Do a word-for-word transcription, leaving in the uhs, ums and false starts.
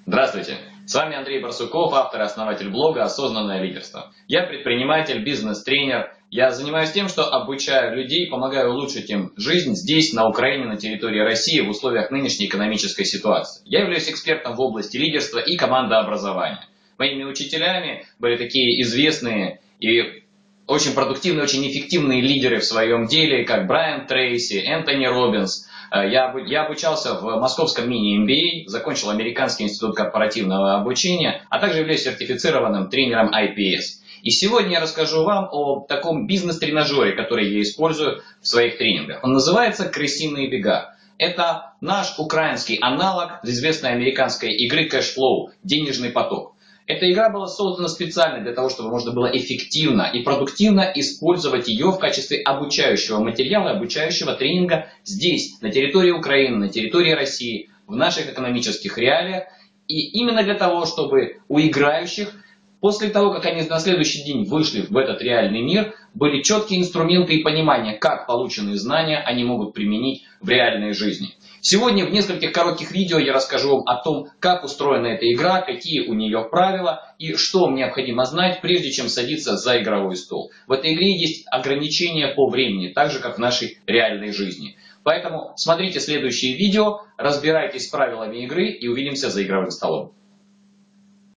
Здравствуйте, с вами Андрей Барсуков, автор и основатель блога «Осознанное лидерство». Я предприниматель, бизнес-тренер. Я занимаюсь тем, что обучаю людей, помогаю улучшить им жизнь здесь, на Украине, на территории России, в условиях нынешней экономической ситуации. Я являюсь экспертом в области лидерства и командообразования. Моими учителями были такие известные и очень продуктивные, очень эффективные лидеры в своем деле, как Брайан Трейси, Энтони Роббинс. Я, я обучался в московском мини-эм би эй, закончил Американский институт корпоративного обучения, а также являюсь сертифицированным тренером ай пи эс. И сегодня я расскажу вам о таком бизнес-тренажере, который я использую в своих тренингах. Он называется «Крысиные бега». Это наш украинский аналог известной американской игры «Кэшфлоу» – денежный поток. Эта игра была создана специально для того, чтобы можно было эффективно и продуктивно использовать ее в качестве обучающего материала, обучающего тренинга здесь, на территории Украины, на территории России, в наших экономических реалиях. И именно для того, чтобы у играющих, после того, как они на следующий день вышли в этот реальный мир, были четкие инструменты и понимание, как полученные знания они могут применить в реальной жизни. Сегодня в нескольких коротких видео я расскажу вам о том, как устроена эта игра, какие у нее правила и что вам необходимо знать, прежде чем садиться за игровой стол. В этой игре есть ограничения по времени, так же как в нашей реальной жизни. Поэтому смотрите следующие видео, разбирайтесь с правилами игры и увидимся за игровым столом.